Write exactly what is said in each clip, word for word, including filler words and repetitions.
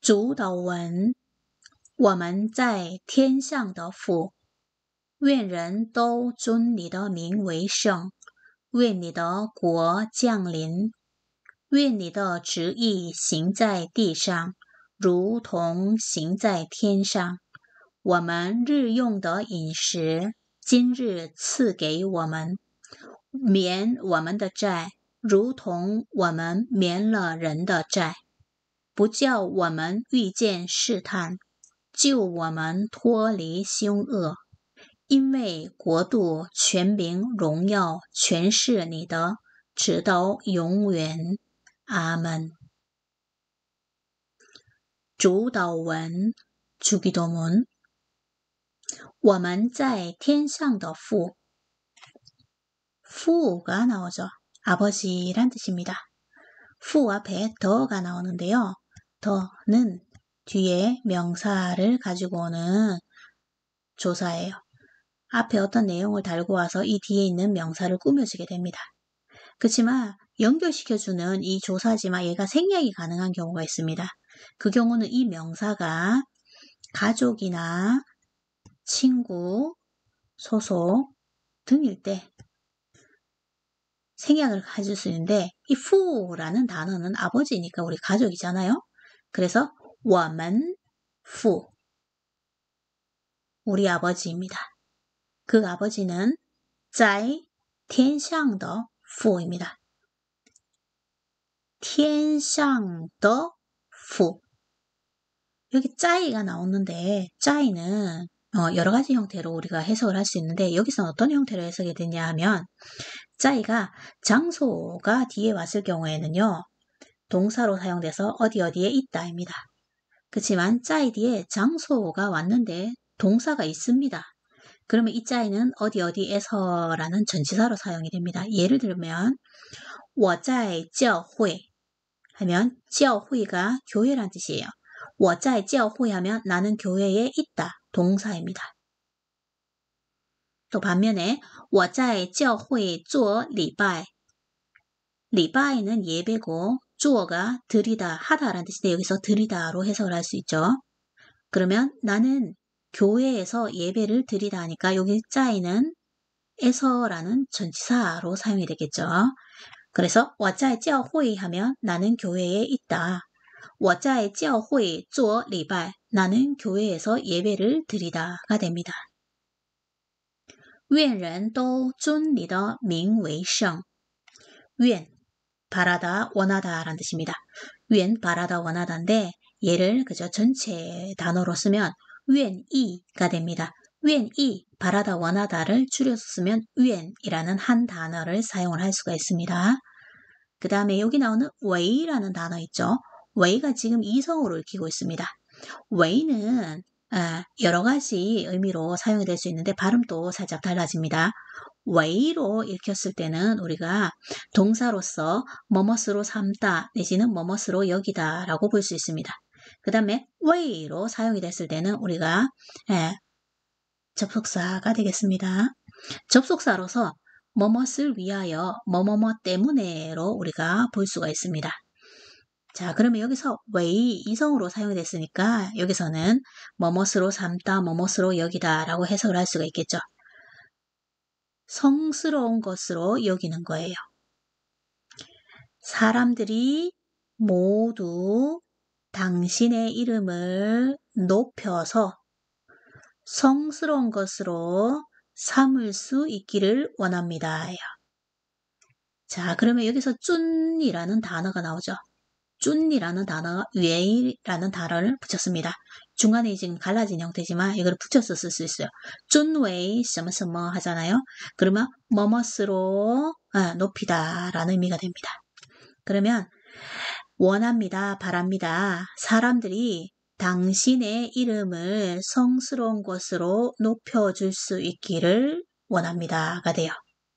主导文我们在天上的父，愿人都尊你的名为圣，愿你的国降临，愿你的旨意行在地上，如同行在天上。我们日用的饮食，今日赐给我们，免我们的债，如同我们免了人的债，不叫我们遇见试探，救我们脱离凶恶。因为国度、权柄、荣耀，全是你的，直到永远。阿门。主导文주기도문我们在天上的父父가 나오죠. 아버지란 뜻입니다. fu 앞에 더가 나오는데요. 더는 뒤에 명사를 가지고 오는 조사예요. 앞에 어떤 내용을 달고 와서 이 뒤에 있는 명사를 꾸며주게 됩니다. 그렇지만 연결시켜주는 이 조사지만 얘가 생략이 가능한 경우가 있습니다. 그 경우는 이 명사가 가족이나 친구, 소속 등일 때 생략을 해줄 수 있는데 이 fu라는 단어는 아버지니까 우리 가족이잖아요. 그래서 我们父 우리 아버지입니다. 그 아버지는 在天上的父입니다. 天上的父 여기 在가 나오는데 在는 어, 여러 가지 형태로 우리가 해석을 할 수 있는데 여기서는 어떤 형태로 해석이 되냐 하면 在가 장소가 뒤에 왔을 경우에는요. 동사로 사용돼서 어디 어디에 있다입니다. 그렇지만 在 뒤에 장소가 왔는데 동사가 있습니다. 그러면 이 在는 어디 어디에서라는 전치사로 사용이 됩니다. 예를 들면 我在教会 하면 教会가 교회란 뜻이에요. 我在教会 하면 나는 교회에 있다. 동사입니다. 또 반면에 我在教会做礼拜 礼拜는 예배고 做가 드리다, 하다라는 뜻인데 여기서 드리다로 해석을 할 수 있죠. 그러면 나는 교회에서 예배를 드리다 하니까 여기 在는 에서라는 전치사로 사용이 되겠죠. 그래서 我在教会 하면 나는 교회에 있다. 我在教会做礼拜 나는 교회에서 예배를 드리다가 됩니다. 愿人都尊你的名为圣愿바라다 원하다 라는 뜻입니다. 愿 바라다 원하다인데 얘를 그저 전체 단어로 쓰면 愿意가 됩니다. 愿意 바라다 원하다를 줄여서 쓰면 愿이라는 한 단어를 사용을 할 수가 있습니다. 그 다음에 여기 나오는 웨이라는 단어 있죠. 웨이가 지금 이성으로 읽히고 있습니다. 웨이는 여러 가지 의미로 사용이 될 수 있는데 발음도 살짝 달라집니다. 웨이로 읽혔을 때는 우리가 동사로서 뭐뭇으로 삼다 내지는 뭐뭇으로 여기다 라고 볼 수 있습니다. 그 다음에 웨이로 사용이 됐을 때는 우리가 예, 접속사가 되겠습니다. 접속사로서 뭐뭇을 위하여 뭐뭐뭐 때문에로 우리가 볼 수가 있습니다. 자, 그러면 여기서 웨이 이성으로 사용이 됐으니까 여기서는 뭐뭇으로 삼다, 뭐뭇으로 여기다 라고 해석을 할 수가 있겠죠. 성스러운 것으로 여기는 거예요. 사람들이 모두 당신의 이름을 높여서 성스러운 것으로 삼을 수 있기를 원합니다. 자, 그러면 여기서 쭌이라는 단어가 나오죠. 쭌이라는 단어가 웨이라는 단어를 붙였습니다. 중간에 지금 갈라진 형태지만 이걸 붙여서 쓸 수 있어요. 쭌웨이 뭐뭐 하잖아요. 그러면 뭐뭇으로 아, 높이다 라는 의미가 됩니다. 그러면 원합니다, 바랍니다. 사람들이 당신의 이름을 성스러운 것으로 높여줄 수 있기를 원합니다가 돼요.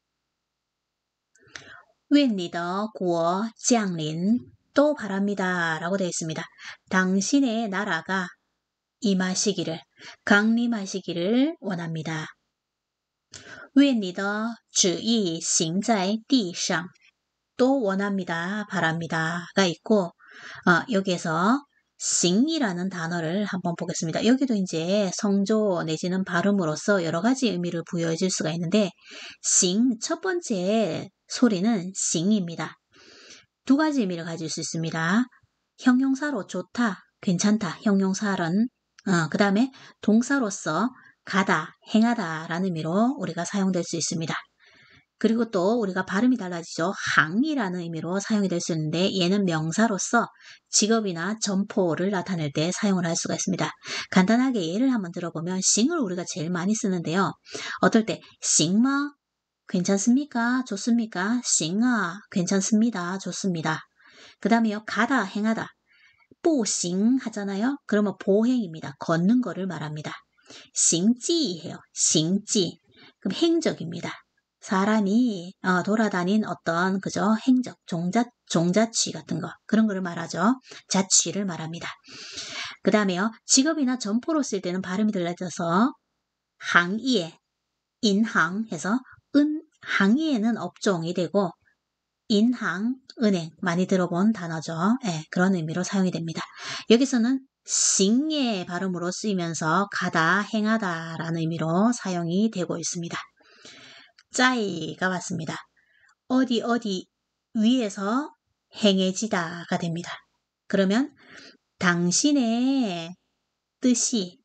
愿你的国降临 또 바랍니다 라고 되어 있습니다. 당신의 나라가 임하시기를, 강림하시기를 원합니다. 愿你的旨意行在地上또 원합니다, 바랍니다가 있고 어, 여기에서 싱이라는 단어를 한번 보겠습니다. 여기도 이제 성조 내지는 발음으로서 여러 가지 의미를 부여해 줄 수가 있는데 싱, 첫 번째 소리는 싱입니다. 두 가지 의미를 가질 수 있습니다. 형용사로 좋다, 괜찮다, 형용사는 어, 그 다음에 동사로서 가다, 행하다 라는 의미로 우리가 사용될 수 있습니다. 그리고 또 우리가 발음이 달라지죠. 항이라는 의미로 사용이 될 수 있는데 얘는 명사로서 직업이나 점포를 나타낼 때 사용을 할 수가 있습니다. 간단하게 예를 한번 들어보면 싱을 우리가 제일 많이 쓰는데요. 어떨 때 싱마 괜찮습니까? 좋습니까? 싱아 괜찮습니다. 좋습니다. 그 다음에요. 가다, 행하다. 보싱 하잖아요. 그러면 보행입니다. 걷는 거를 말합니다. 싱지해요. 싱지. 그럼 행적입니다. 사람이 어, 돌아다닌 어떤 그저 행적, 종자, 종자취 같은 거 그런 거를 말하죠. 자취를 말합니다. 그 다음에요. 직업이나 점포로 쓸 때는 발음이 달라져서 항이에, 인항 해서 은, 항이에는 업종이 되고 인항, 은행 많이 들어본 단어죠. 네, 그런 의미로 사용이 됩니다. 여기서는 싱의 발음으로 쓰이면서 가다, 행하다 라는 의미로 사용이 되고 있습니다. 짜이가 왔습니다. 어디 어디 위에서 행해지다가 됩니다. 그러면 당신의 뜻이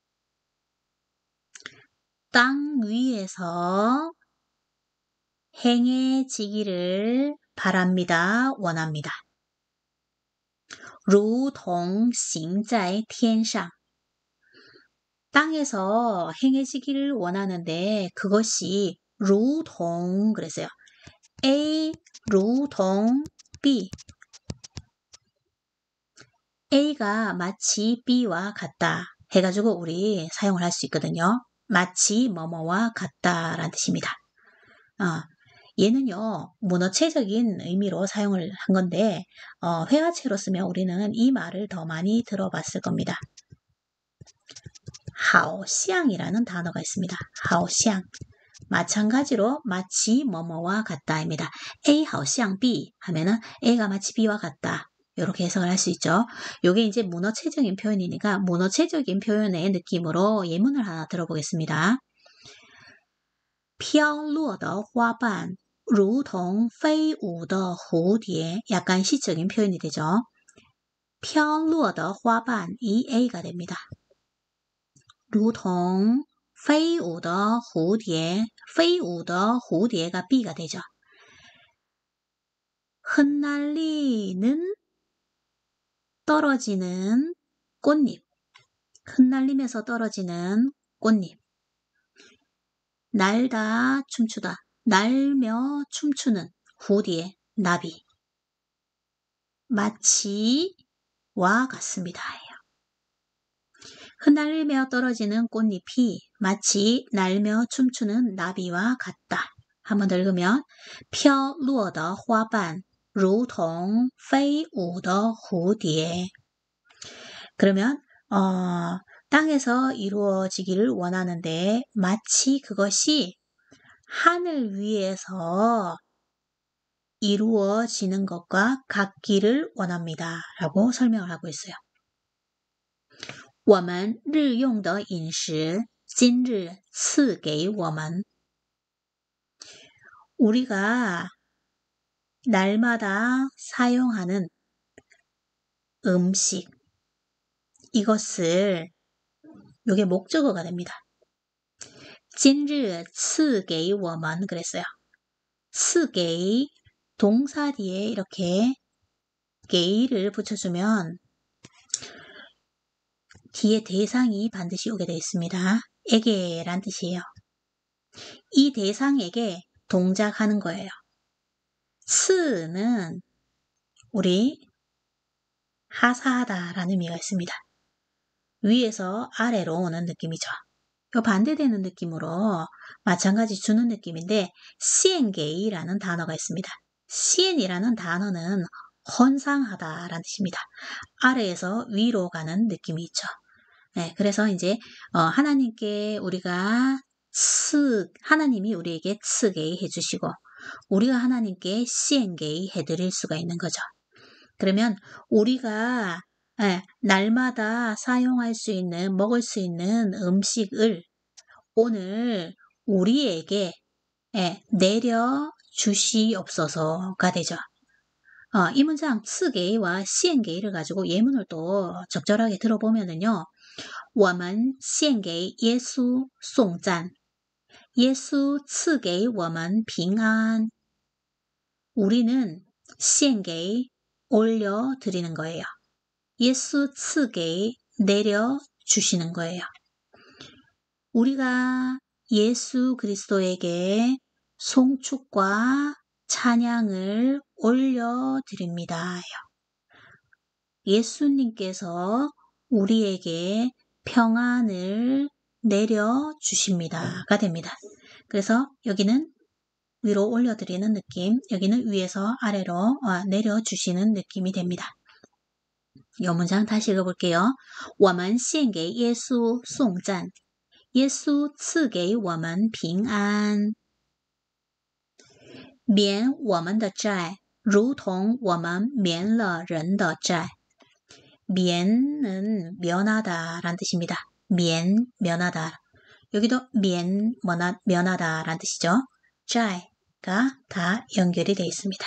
땅 위에서 행해지기를 바랍니다. 원합니다. 如同行在天上 땅에서 행해지기를 원하는데 그것이 如同 그랬어요. A 如同 B A가 마치 B와 같다 해가지고 우리 사용을 할 수 있거든요. 마치 뭐뭐와 같다라는 뜻입니다. 어, 얘는요 문어체적인 의미로 사용을 한 건데 어, 회화체로 쓰면 우리는 이 말을 더 많이 들어봤을 겁니다. 好像이라는 단어가 있습니다. 好像마찬가지로 마치 뭐뭐와 같다입니다. A 好像 B 하면은 A가 마치 B와 같다. 이렇게 해석을 할 수 있죠. 요게 이제 문어체적인 표현이니까 문어체적인 표현의 느낌으로 예문을 하나 들어보겠습니다. 飘落的花瓣如同飞舞的蝴蝶 약간 시적인 표현이 되죠. 飘落的花瓣 이 A가 됩니다. 如同飞舞的蝴蝶飞舞的蝴蝶가 B가 되죠. 흩날리는 떨어지는 꽃잎 흩날리면서 떨어지는 꽃잎 날다 춤추다 날며 춤추는蝴蝶 나비 마치 와 같습니다. 흩날리며 떨어지는 꽃잎이 마치 날며 춤추는 나비와 같다. 한번 더 읽으면 飘落的花瓣如同飞舞的蝴蝶 그러면 어, 땅에서 이루어지기를 원하는데 마치 그것이 하늘 위에서 이루어지는 것과 같기를 원합니다. 라고 설명을 하고 있어요. 我们日用的饮食今日赐给我们 우리가 날마다 사용하는 음식 이것을 이게 목적어가 됩니다. 今日赐给我们 그랬어요. 赐给 동사 뒤에 이렇게 게이를 붙여주면 뒤에 대상이 반드시 오게 되어 있습니다. 에게란 뜻이에요. 이 대상에게 동작하는 거예요. 스는 우리 하사하다라는 의미가 있습니다. 위에서 아래로 오는 느낌이죠. 이 반대되는 느낌으로 마찬가지 주는 느낌인데 시엔게이라는 단어가 있습니다. 시엔이라는 단어는 헌상하다라는 뜻입니다. 아래에서 위로 가는 느낌이 있죠. 네, 그래서 이제 어, 하나님께 우리가 츠, 하나님이 우리에게 츠게이 해주시고 우리가 하나님께 시엔게이 해드릴 수가 있는 거죠. 그러면 우리가 예, 날마다 사용할 수 있는, 먹을 수 있는 음식을 오늘 우리에게 예, 내려 주시옵소서가 되죠. 어, 이 문장 츠게이와 시엔게이를 가지고 예문을 또 적절하게 들어보면은요. 我们献给耶稣颂赞 耶稣赐给我们平安 우리는 献给 올려드리는 거예요. 예수 赐给 내려주시는 거예요. 우리가 예수 그리스도에게 송축과 찬양을 올려드립니다. 예수님께서 우리에게 평안을 내려주십니다가 됩니다. 그래서 여기는 위로 올려드리는 느낌, 여기는 위에서 아래로 내려주시는 느낌이 됩니다. 이 문장 다시 읽어볼게요. 我们献给耶稣颂赞耶稣赐给我们平安免我们的债如同我们免了人的债 免은 면하다 라는 뜻입니다. 면, 면하다. 여기도 면, 면하다 라는 뜻이죠.債가 다 연결이 되어 있습니다.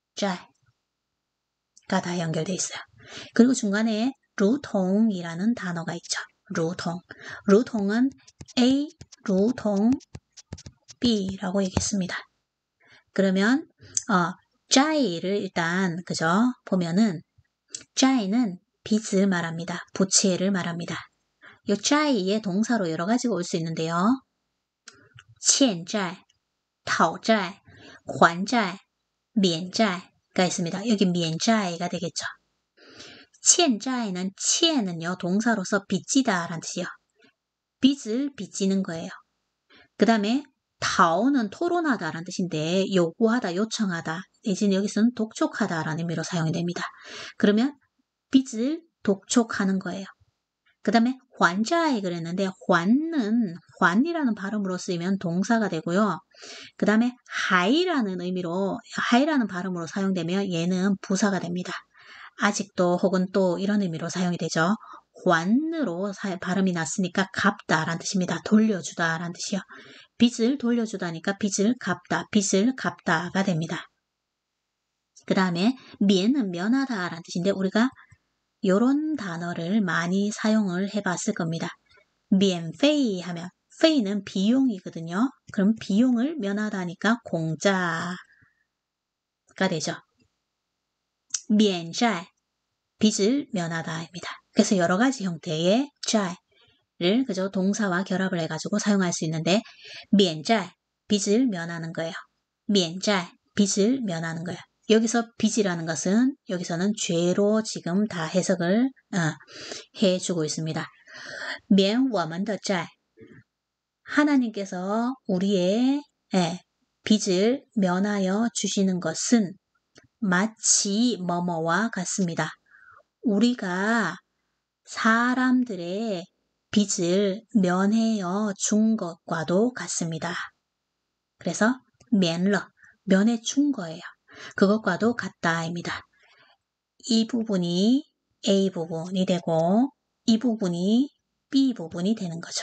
債가 다 연결되어 있어요. 그리고 중간에 루통이라는 단어가 있죠. 루통. 루통은 A, 루통, B라고 얘기했습니다. 그러면 어, 짜이를 일단 그죠? 보면은 짜이는 빚을 말합니다. 부채를 말합니다. 이 짜이의 동사로 여러 가지가 올 수 있는데요. 欠债, 讨债, 还债, 免债가 있습니다. 여기 免债가 되겠죠. 欠债는 欠은요 동사로서 빚지다 라는 뜻이요. 빚을 빚지는 거예요. 그 다음에 讨는 토론하다 라는 뜻인데 요구하다, 요청하다, 내지는 여기서는 독촉하다 라는 의미로 사용이 됩니다. 그러면 빚을 독촉하는 거예요. 그 다음에 还债 그랬는데 还는 还이라는 발음으로 쓰이면 동사가 되고요. 그 다음에 还라는 의미로 还라는 발음으로 사용되면 얘는 부사가 됩니다. 아직도 혹은 또 이런 의미로 사용이 되죠. 还으로 발음이 났으니까 갚다라는 뜻입니다. 돌려주다라는 뜻이요. 빚을 돌려주다니까 빚을 갚다, 빚을 갚다가 됩니다. 그 다음에 면은 면하다라는 뜻인데 우리가 이런 단어를 많이 사용을 해봤을 겁니다. 免费 하면 费는 비용이거든요. 그럼 비용을 면하다니까 공짜가 되죠. 免债 빚을 면하다입니다. 그래서 여러 가지 형태의 债를 그저 동사와 결합을 해가지고 사용할 수 있는데 免债 빚을 면하는 거예요. 免债 빚을 면하는 거예요. 여기서 빚이라는 것은 여기서는 죄로 지금 다 해석을 어, 해주고 있습니다. 免我们的债 하나님께서 우리의 예, 빚을 면하여 주시는 것은 마치 뭐뭐와 같습니다. 우리가 사람들의 빚을 면해여 준 것과도 같습니다. 그래서 免了 면해 준 거예요. 그것과도 같다입니다. 이 부분이 A 부분이 되고 이 부분이 B 부분이 되는 거죠.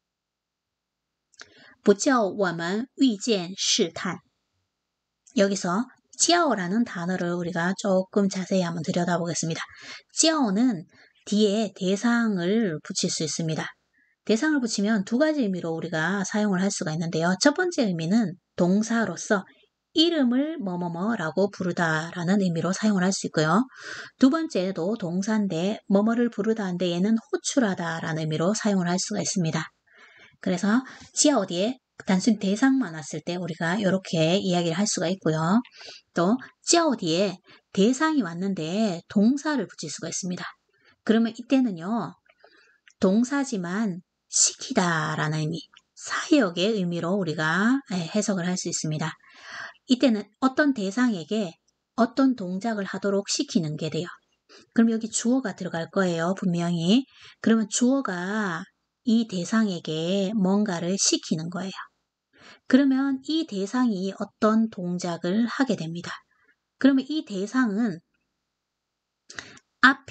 不叫我们遇见试探 여기서 叫라는 단어를 우리가 조금 자세히 한번 들여다보겠습니다. 叫는 뒤에 대상을 붙일 수 있습니다. 대상을 붙이면 두 가지 의미로 우리가 사용을 할 수가 있는데요. 첫 번째 의미는 동사로서 이름을 뭐뭐뭐라고 부르다라는 의미로 사용을 할 수 있고요. 두 번째도 동사인데 뭐뭐를 부르다인데 얘는 호출하다라는 의미로 사용을 할 수가 있습니다. 그래서 叫 뒤에 단순히 대상만 왔을 때 우리가 이렇게 이야기를 할 수가 있고요. 또 叫 뒤에 대상이 왔는데 동사를 붙일 수가 있습니다. 그러면 이때는요. 동사지만 시키다라는 의미, 사역의 의미로 우리가 해석을 할 수 있습니다. 이때는 어떤 대상에게 어떤 동작을 하도록 시키는 게 돼요. 그럼 여기 주어가 들어갈 거예요. 분명히. 그러면 주어가 이 대상에게 뭔가를 시키는 거예요. 그러면 이 대상이 어떤 동작을 하게 됩니다. 그러면 이 대상은 앞에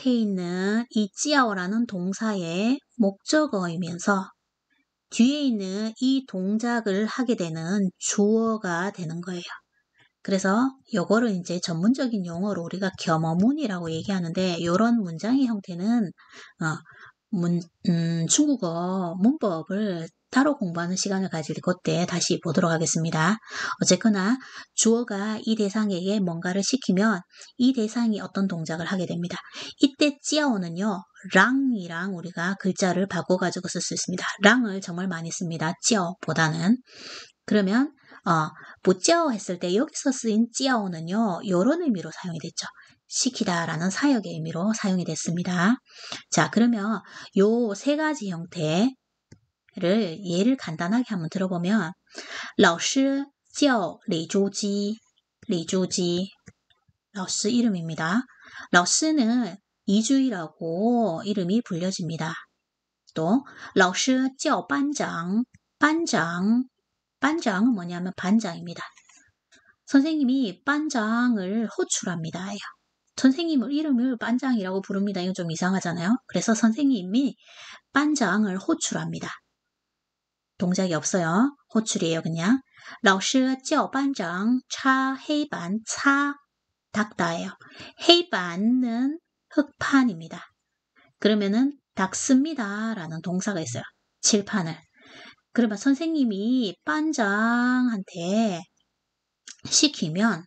앞에 있는 이 찌아오라는 동사의 목적어이면서 뒤에 있는 이 동작을 하게 되는 주어가 되는 거예요. 그래서 요거를 이제 전문적인 용어로 우리가 겸어문이라고 얘기하는데 이런 문장의 형태는 어, 문, 음, 중국어 문법을 따로 공부하는 시간을 가질 그때 다시 보도록 하겠습니다. 어쨌거나 주어가 이 대상에게 뭔가를 시키면 이 대상이 어떤 동작을 하게 됩니다. 이때 찌아오는요. 랑이랑 우리가 글자를 바꿔가지고 쓸 수 있습니다. 랑을 정말 많이 씁니다. 찌아오보다는. 그러면 어, 보찌아오 했을 때 여기서 쓰인 찌아오는요. 이런 의미로 사용이 됐죠. 시키다 라는 사역의 의미로 사용이 됐습니다. 자, 그러면 요 세 가지 형태를 예를 간단하게 한번 들어보면 老师叫李珠基 李珠基 老师 이름입니다. 老师는 이주희라고 이름이 불려집니다. 또 老师叫班长 班长 班长은 뭐냐면 반장입니다. 선생님이 반장을 호출합니다. 선생님을 이름을 반장이라고 부릅니다. 이건 좀 이상하잖아요. 그래서 선생님이 반장을 호출합니다. 동작이 없어요. 호출이에요, 그냥. 老师叫班长擦黑板擦닦다예요.黑板은 흑판입니다. 그러면은 닦습니다 라는 동사가 있어요. 칠판을. 그러면 선생님이 반장한테 시키면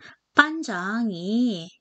반장이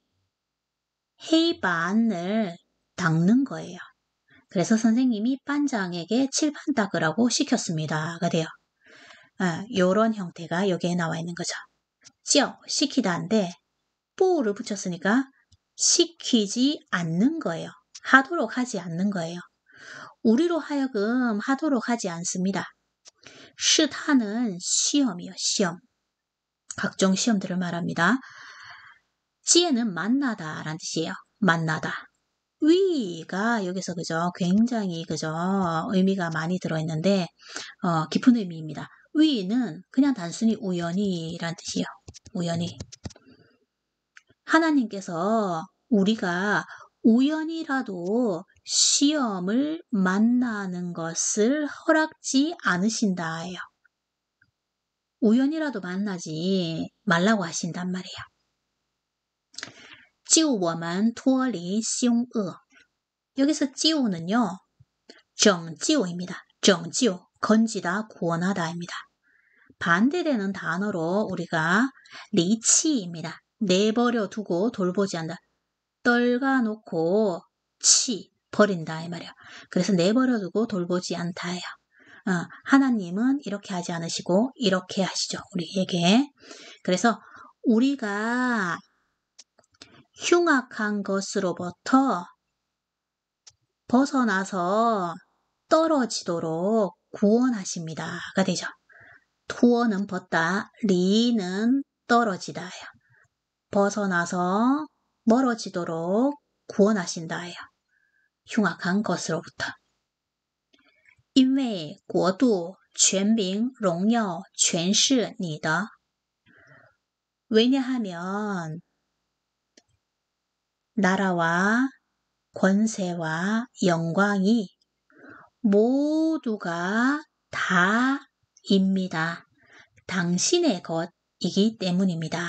黑板을 닦는 거예요. 그래서 선생님이 반장에게 칠판 닦으라고 시켰습니다가 돼요. 아, 요런 형태가 여기에 나와 있는 거죠. 찌어, 시키다인데 뿌를 붙였으니까 시키지 않는 거예요. 하도록 하지 않는 거예요. 우리로 하여금 하도록 하지 않습니다. 시타는 시험이요. 시험. 각종 시험들을 말합니다. 찌에는 만나다 라는 뜻이에요. 만나다. 위가 여기서 그죠? 굉장히 그죠? 의미가 많이 들어있는데 어, 깊은 의미입니다. 위는 그냥 단순히 우연히라는 뜻이에요. 우연히. 하나님께서 우리가 우연이라도 시험을 만나는 것을 허락지 않으신다예요. 우연이라도 만나지 말라고 하신단 말이에요. 救我们脱离凶恶 여기서 救는요. 拯救입니다. 拯救, 건지다, 구원하다입니다. 반대되는 단어로 우리가 리치입니다. 내버려 두고 돌보지 않다. 떨가놓고 치, 버린다 이 말이에요. 그래서 내버려 두고 돌보지 않다예요. 어, 하나님은 이렇게 하지 않으시고 이렇게 하시죠. 우리에게. 그래서 우리가 흉악한 것으로부터 벗어나서 떨어지도록 구원하십니다가 되죠. 투어는 벗다, 리는 떨어지다예요. 벗어나서 멀어지도록 구원하신다예요. 흉악한 것으로부터. 因为国度、权柄、荣耀全是你的. 왜냐하면 나라와 권세와 영광이 모두가 다입니다. 당신의 것이기 때문입니다.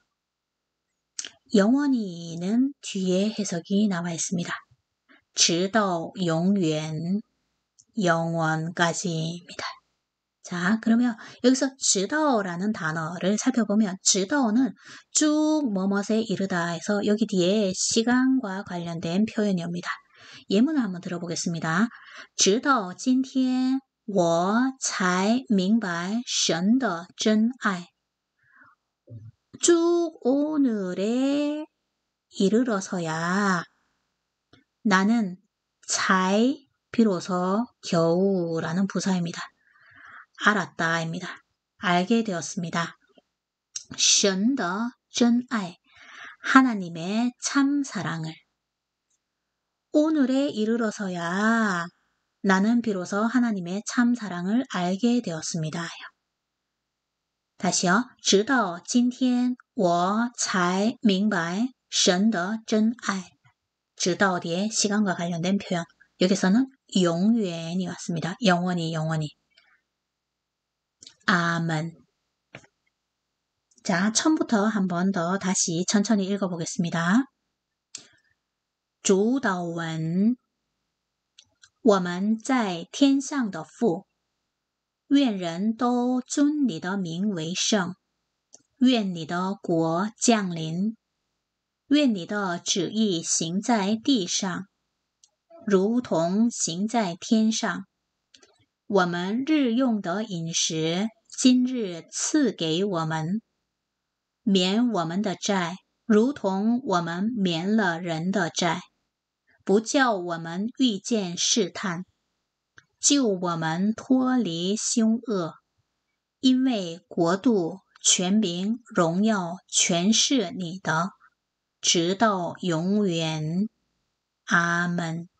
영원히는 뒤에 해석이 나와 있습니다. 直到永远 영원까지입니다. 자, 그러면 여기서 直到라는 단어를 살펴보면 直到는 쭉 뭐뭇에 이르다 해서 여기 뒤에 시간과 관련된 표현이옵니다. 예문을 한번 들어보겠습니다. 直到今天我才明白神的真爱 쭉 오늘에 이르러서야 나는 잘 비로소 겨우라는 부사입니다. 알았다입니다. 알게 되었습니다. 神的真爱 하나님의 참 사랑을 오늘에 이르러서야 나는 비로소 하나님의 참 사랑을 알게 되었습니다. 다시요. 直到今天我才明白神的真爱直到뒤에 시간과 관련된 표현. 여기서는 영원히 왔습니다. 영원히 영원히. 아멘. 자, 처음부터 한 번 더 다시 천천히 읽어보겠습니다. 主导文我们在天上的父，愿人都尊你的名为圣，愿你的国降临，愿你的旨意行在地上，如同行在天上。我们日用的饮食，今日赐给我们，免我们的债，如同我们免了人的债，不叫我们遇见试探，救我们脱离凶恶，因为国度、权柄、荣耀全是你的，直到永远。阿们。